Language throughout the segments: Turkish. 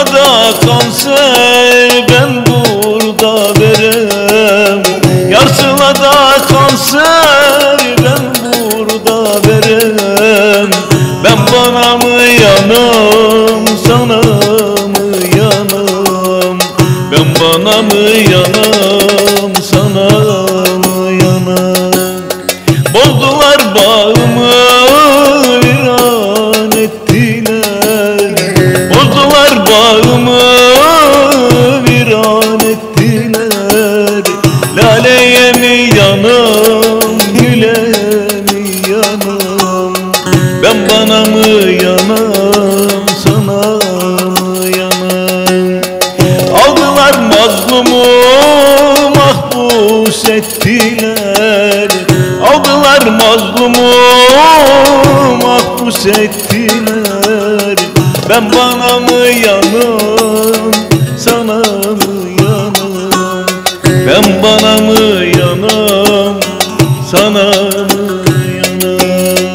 da kanser ben burada verem. Yarsıla da kanser ben burada verem. Ben bana mı yanım sana mı yanım? Ben bana mı yanım sana mı yanım? Bozdular bağımı viran ettiler. Bozdular bağımı viran ettiler. Laleye mi yanım, güle mi yanım? Ben bana mı yanım, sana mı yanım? Aldılar mazlumu mahpus ettiler. Aldılar mazlumu mahpus ettiler. Ben bana mı yanım, sana mı yanım? Ben bana mı yanım, sana mı yanım?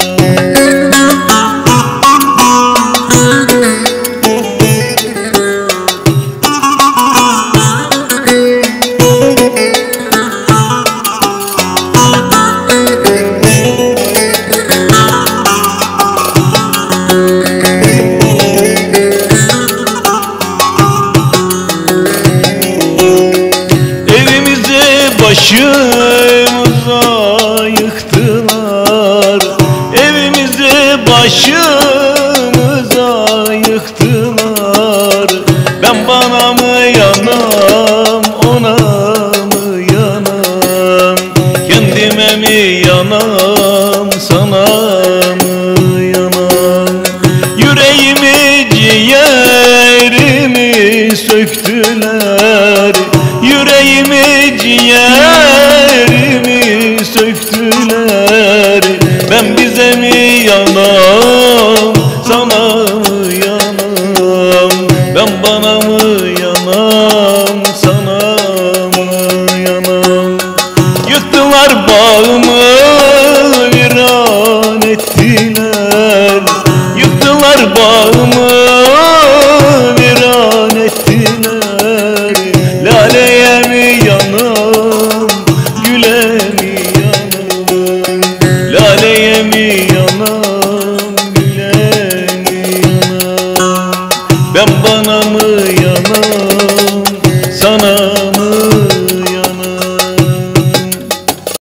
Başımıza yıktılar, evimizi başımıza yıktılar. Ben bana mı yanam, ona mı yanam? Kendime mi yanam, sana mı yanam? Yüreğimi, ciğerimi söktüler. Yüreğimi, ciğerimi söktüler. Ben bize mi yanam, sana mı yanam? Ben bana mı yanam, sana mı yanam? Yıktılar bağımı viran ettiler. Yıktılar bağımı viran ettiler. Laleye mi yanım, güle mi yanım? Laleye mi yanım, güle mi yanım? Ben bana mı